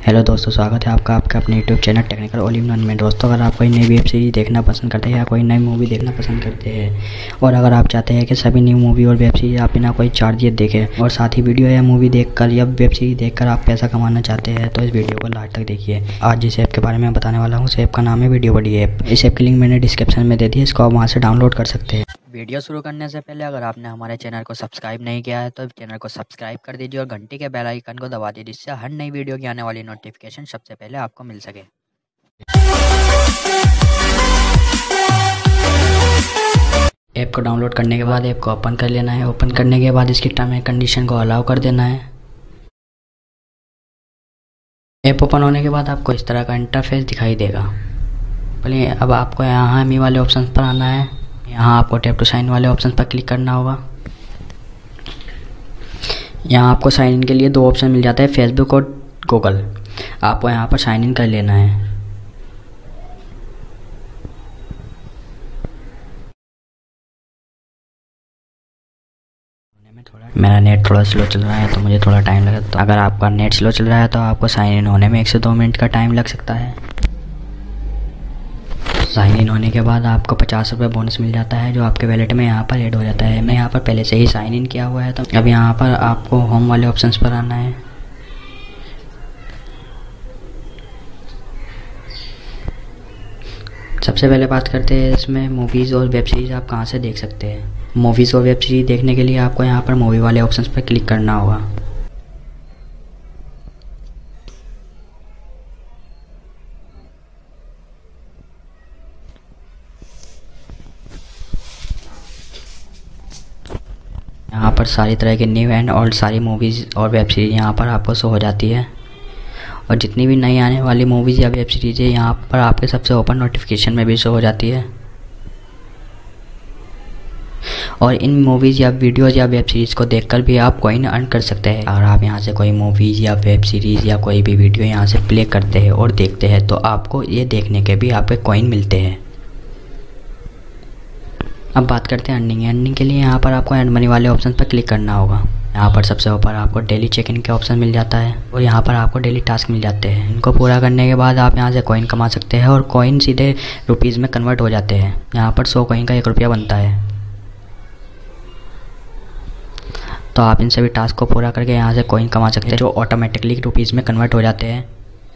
Hello दोस्तों, स्वागत है आपका आपके अपने YouTube channel technical all in one में। दोस्तों, अगर आप कोई नई वेब सीरीज़ देखना पसंद करते हैं या कोई नई मूवी देखना पसंद करते हैं और अगर आप चाहते हैं कि सभी न्यू मूवी और वेब सीरीज़ आप बिना कोई चार्ज दिए देखें और साथ ही वीडियो या मूवी देखकर या वेब सीरीज़ देखकर आप पैसा कमाना चाहते हैं तो इस वीडियो को लास्ट तक देखिए। आज जिस ऐप के बारे में बताने वाला हूँ उस ऐप का नाम है वीडियो बडी ऐप। इस ऐप की लिंक मैंने डिस्क्रिप्शन में दे दी है, इसको आप वहाँ से डाउनलोड कर सकते हैं। वीडियो शुरू करने से पहले अगर आपने हमारे चैनल को सब्सक्राइब नहीं किया है तो चैनल को सब्सक्राइब कर दीजिए और घंटी के बेल आइकन को दबा दीजिए, जिससे हर नई वीडियो की आने वाली नोटिफिकेशन सबसे पहले आपको मिल सके। ऐप को डाउनलोड करने के बाद ऐप को ओपन कर लेना है। ओपन करने के बाद इसकी टर्म एंड कंडीशन को अलाउ कर देना है। ऐप ओपन होने के बाद आपको इस तरह का इंटरफेस दिखाई देगा। पहले अब आपको यहाँ मी वाले ऑप्शन पर आना है। यहाँ आपको टैप टू साइन वाले ऑप्शन पर क्लिक करना होगा। यहाँ आपको साइन इन के लिए दो ऑप्शन मिल जाता है, फेसबुक और गूगल। आपको यहाँ पर साइन इन कर लेना है। मेरा नेट थोड़ा स्लो चल रहा है तो मुझे थोड़ा टाइम लगा, तो अगर आपका नेट स्लो चल रहा है तो आपको साइन इन होने में 1 से 2 मिनट का टाइम लग सकता है। साइन इन होने के बाद आपको 50 रुपये बोनस मिल जाता है जो आपके वैलेट में यहाँ पर ऐड हो जाता है। मैं यहाँ पर पहले से ही साइन इन किया हुआ है तो अब यहाँ पर आपको होम वाले ऑप्शंस पर आना है। सबसे पहले बात करते हैं इसमें मूवीज़ और वेब सीरीज़ आप कहाँ से देख सकते हैं। मूवीज़ और वेब सीरीज़ देखने के लिए आपको यहाँ पर मूवी वाले ऑप्शंस पर क्लिक करना होगा। यहाँ पर सारी तरह के न्यू एंड ओल्ड सारी मूवीज़ और वेब सीरीज़ यहाँ पर आपको शो हो जाती है और जितनी भी नई आने वाली मूवीज़ या वेब सीरीज़ है यहाँ पर आपके सबसे ओपन नोटिफिकेशन में भी शो हो जाती है। और इन मूवीज़ या वीडियोज़ या वेब सीरीज़ को देखकर भी आप कॉइन अर्न कर सकते हैं। अगर आप यहाँ से कोई मूवीज़ या वेब सीरीज़ या कोई भी वीडियो यहाँ से प्ले करते हैं और देखते हैं तो आपको ये देखने के भी आपके कॉइन मिलते हैं। अब बात करते हैं अर्निंग के लिए यहाँ पर आपको एंड मनी वाले ऑप्शन पर क्लिक करना होगा। यहाँ पर सबसे ऊपर आपको डेली चेक इन के ऑप्शन मिल जाता है और यहाँ पर आपको डेली टास्क मिल जाते हैं। इनको पूरा करने के बाद आप यहाँ से कॉइन कमा सकते हैं और कॉइन सीधे रुपीज़ में कन्वर्ट हो जाते हैं। यहाँ पर 100 कॉइन का 1 रुपया बनता है। तो आप इन सभी टास्क को पूरा करके यहाँ से कॉइन कमा सकते हैं जो ऑटोमेटिकली रुपीज़ में कन्वर्ट हो जाते हैं।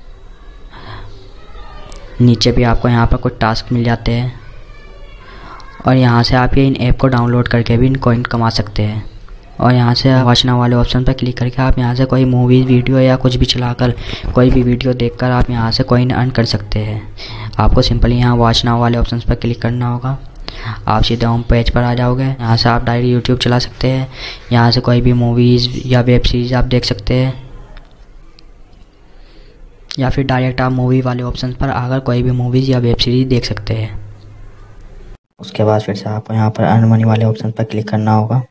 नीचे भी आपको यहाँ पर कुछ टास्क मिल जाते हैं और यहाँ से आप ये इन ऐप को डाउनलोड करके भी इन कॉइन कमा सकते हैं। और यहाँ से वॉच नाउ वाले ऑप्शन पर क्लिक करके आप यहाँ से कोई मूवी वीडियो या कुछ भी चलाकर कोई भी वीडियो देखकर आप यहाँ से कॉइन अर्न कर सकते हैं। आपको सिंपली यहाँ वॉच नाउ वाले ऑप्शन पर क्लिक करना होगा। आप सीधे होम पेज पर आ जाओगे। यहाँ से आप डायरेक्ट यूट्यूब चला सकते हैं। यहाँ से कोई भी मूवीज़ या वेब सीरीज़ आप देख सकते हैं या फिर डायरेक्ट आप मूवी वाले ऑप्शन पर आकर कोई भी मूवीज़ या वेब सीरीज़ देख सकते हैं। उसके बाद फिर से आपको यहाँ पर अर्न मनी वाले ऑप्शन पर क्लिक करना होगा।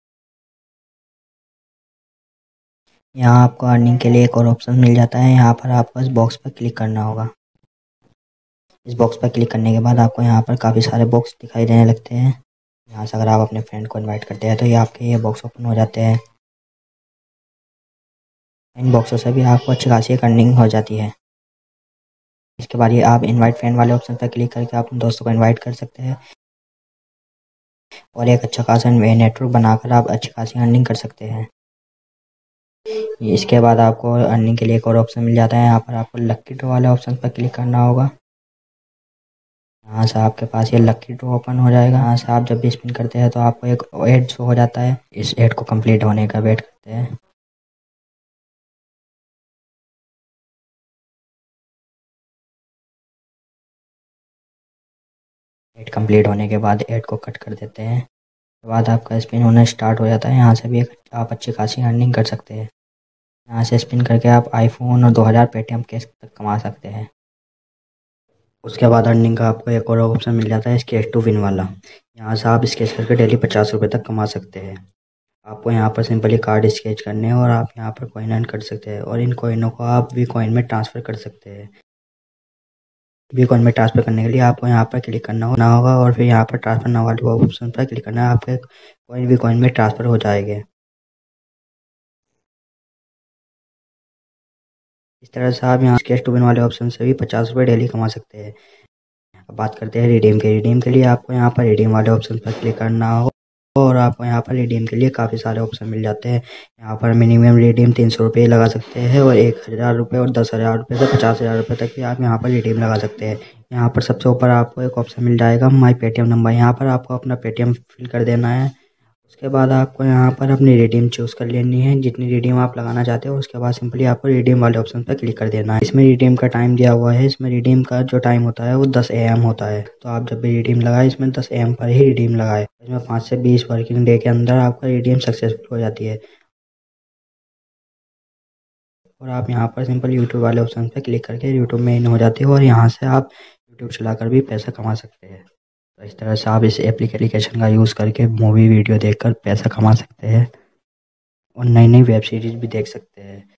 यहाँ आपको अर्निंग के लिए एक और ऑप्शन मिल जाता है। यहाँ पर आपको इस बॉक्स पर क्लिक करना होगा। इस बॉक्स पर क्लिक करने के बाद आपको यहाँ पर काफ़ी सारे बॉक्स दिखाई देने लगते हैं। यहाँ से अगर आप अपने फ्रेंड को इनवाइट करते हैं तो ये आपके ये बॉक्स ओपन हो जाते हैं। इन बॉक्सों से भी आपको अच्छी खासी अर्निंग हो जाती है। इसके बाद ये आप इनवाइट फ्रेंड वाले ऑप्शन पर क्लिक करके आप अपने दोस्तों को इनवाइट कर सकते हैं और एक अच्छा खासा नेटवर्क बनाकर आप अच्छी खासी अर्निंग कर सकते हैं। इसके बाद आपको अर्निंग के लिए एक और ऑप्शन मिल जाता है। यहाँ पर आपको लक्की ड्रॉ वाले ऑप्शन पर क्लिक करना होगा। यहाँ से आपके पास ये लक्की ड्रॉ ओपन हो जाएगा। यहाँ से आप जब भी स्पिन करते हैं तो आपको एक ऐड शो हो जाता है। इस ऐड को कंप्लीट होने का वेट करते हैं। ऐड कंप्लीट होने के बाद ऐड को कट कर देते हैं। उसके बाद आपका स्पिन होना स्टार्ट हो जाता है। यहाँ से भी आप अच्छी खासी अर्निंग कर सकते हैं। यहाँ से स्पिन करके आप आईफोन और 2000 पेटीएम कैश तक कमा सकते हैं। उसके बाद अर्निंग का आपको एक और ऑप्शन मिल जाता है स्केच टू विन वाला। यहाँ से आप स्केच करके डेली 50 रुपये तक कमा सकते हैं। आपको यहाँ पर सिंपली कार्ड स्केच करने हैं और आप यहाँ पर कॉइन अर्न कर सकते हैं और इन कॉइनों को आप वी कॉइन में ट्रांसफ़र कर सकते हैं। वी कॉइन में ट्रांसफ़र करने के लिए आपको यहाँ पर क्लिक करना होगा और फिर यहाँ पर ट्रांसफ़र नाउ वाले ऑप्शन पर क्लिक करना है। आपके कॉइन वी कॉइन में ट्रांसफ़र हो जाएंगे। इस तरह से आप यहाँ कैश टू विन वाले ऑप्शन से भी 50 रुपये डेली कमा सकते हैं। अब बात करते हैं रिडीम के। रिडीम के लिए आपको यहाँ पर रिडीम वाले ऑप्शन पर क्लिक करना हो और आपको यहाँ पर रिडीम के लिए काफ़ी सारे ऑप्शन मिल जाते हैं। यहाँ पर मिनिमम रिडीम 300 रुपये लगा सकते हैं और 1000 रुपये और 10,000 रुपये से 50,000 रुपये तक भी आप यहाँ पर रिडीम लगा सकते हैं। यहाँ पर सबसे ऊपर आपको एक ऑप्शन मिल जाएगा माई पेटीएम नंबर। यहाँ पर आपको अपना पेटीएम फिल कर देना है। उसके बाद आपको यहाँ पर अपनी रिडीम चूज़ कर लेनी है, जितनी रिडीम आप लगाना चाहते हो। उसके बाद सिंपली आपको रिडीम वाले ऑप्शन पर क्लिक कर देना है। इसमें रिडीम का टाइम दिया हुआ है। इसमें रिडीम का जो टाइम होता है वो 10 AM होता है। तो आप जब भी रिडीम लगाए इसमें 10 AM पर ही रिडीम लगाए। इसमें 5 से 20 वर्किंग डे के अंदर आपका रिडीम सक्सेसफुल हो जाती है। और आप यहाँ पर सिंपल यूट्यूब वाले ऑप्शन पर क्लिक करके यूट्यूब में इन हो जाते हो और यहाँ से आप यूट्यूब चलाकर भी पैसा कमा सकते हैं। तो इस तरह से आप इस एप्लीकेशन का यूज़ करके मूवी वीडियो देखकर पैसा कमा सकते हैं और नई नई वेब सीरीज़ भी देख सकते हैं।